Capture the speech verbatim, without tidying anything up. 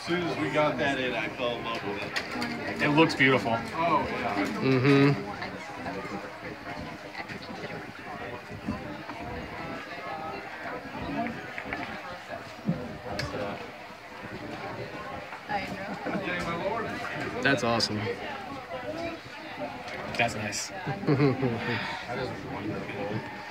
soon as we got that in, I fell in love with it. It looks beautiful. Oh, yeah. Mm-hmm. That's awesome. That's nice. That is wonderful.